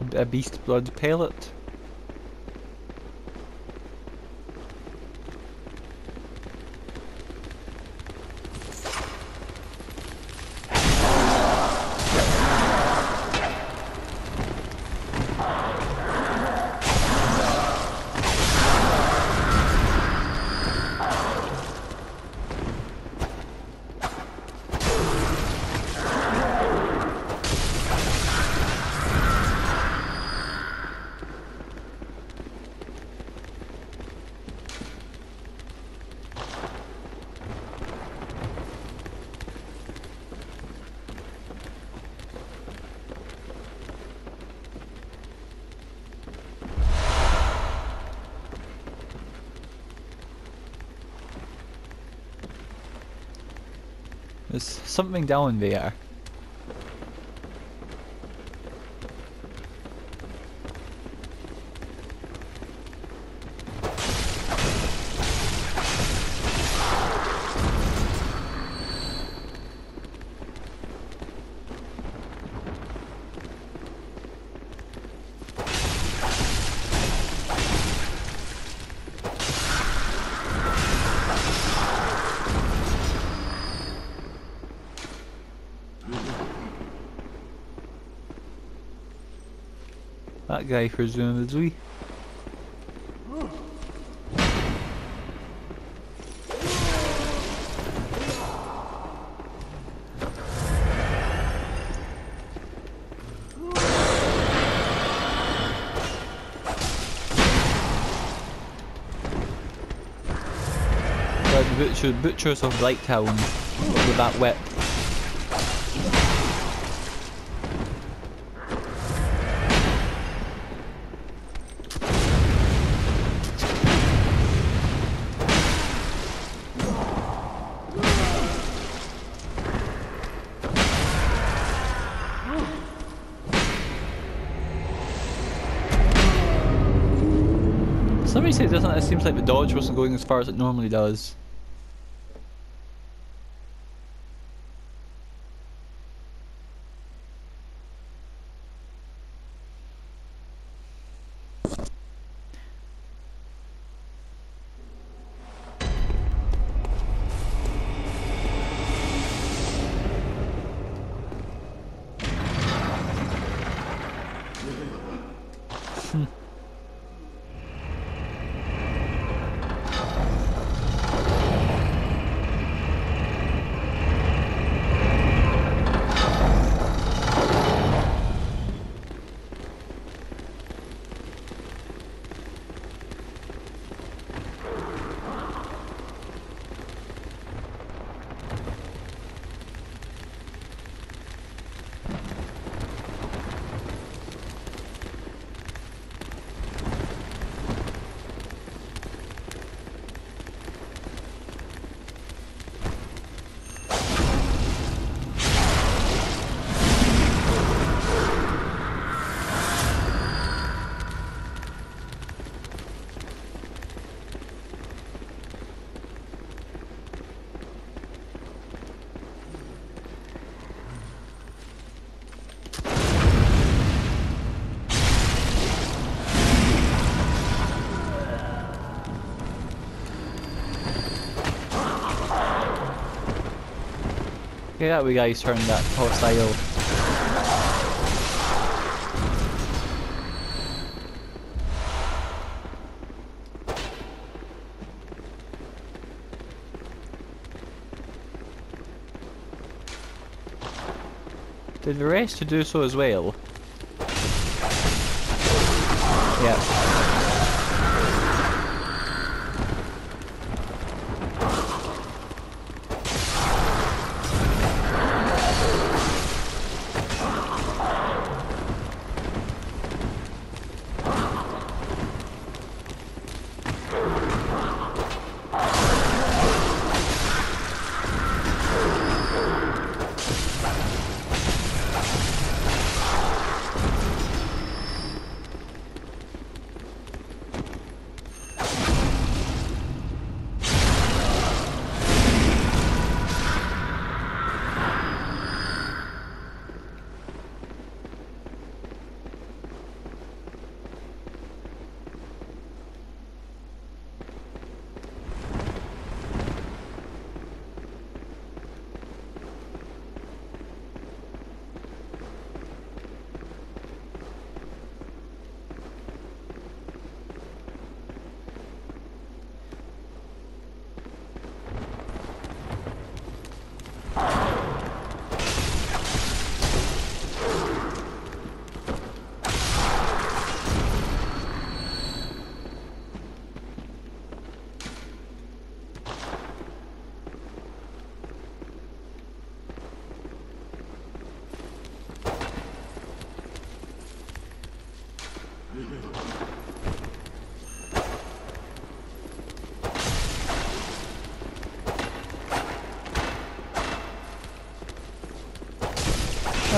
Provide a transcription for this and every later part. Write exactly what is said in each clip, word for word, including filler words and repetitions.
a beast blood pellet. There's something down there. That guy presumably. Like the butcher, butchers of Blighttown with that whip. Somebody said, doesn't it? It seems like the dodge wasn't going as far as it normally does. Okay, that wee guy's turned that hostile. Did the rest to do so as well? Yeah.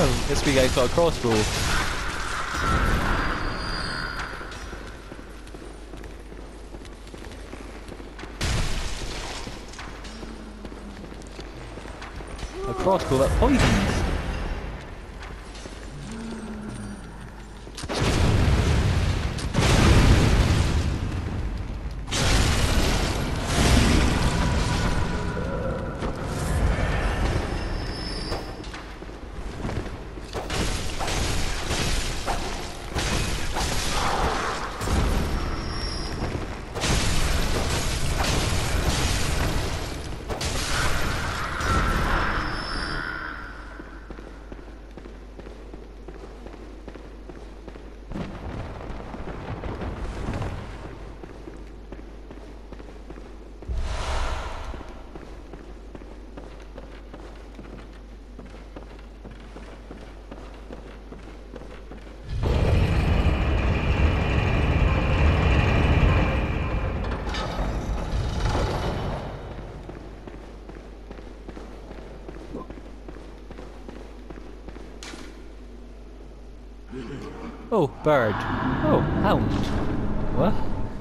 Oh, this wee guy's got a crossbow. A crossbow that poisons. Oh, bird. Oh, hound. What?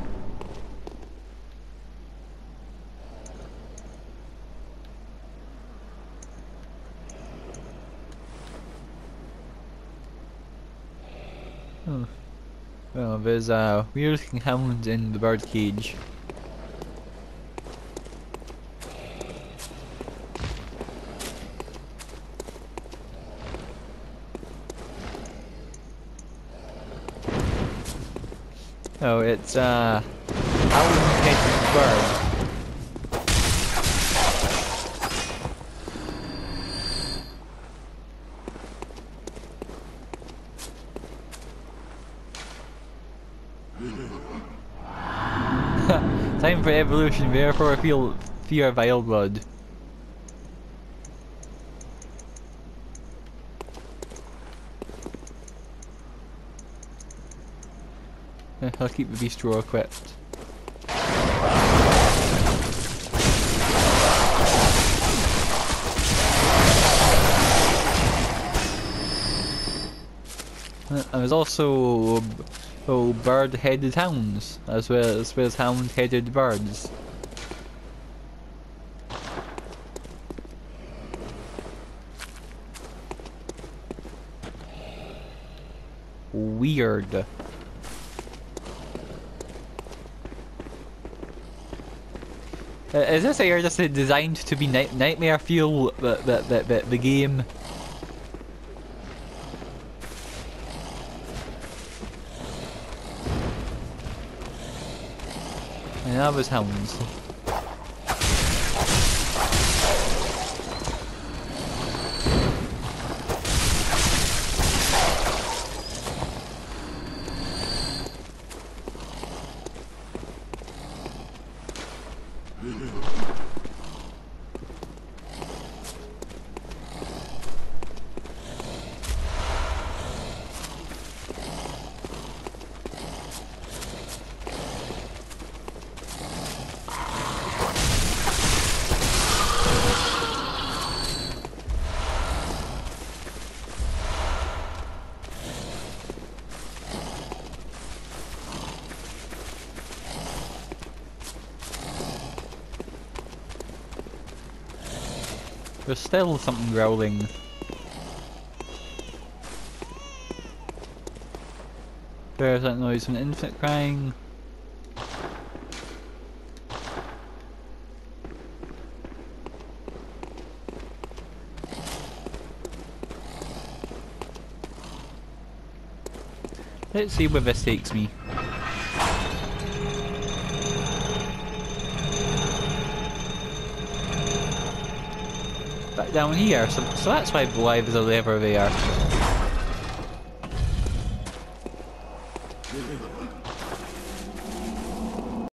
Oh. Well, there's a weird looking hound in the bird cage. Oh, it's a hound-headed bird. Time for evolution, therefore I feel fear vile blood. I'll keep the bistro equipped. And there's also oh, bird-headed hounds, as well as, well as hound-headed birds. Weird. Uh, is this area just uh, designed to be night nightmare feel the the, the the the game? And that was hounds. There's still something growling. There's that noise from an infant crying. Let's see where this takes me. Back down here, so, so that's why the lives are ever there.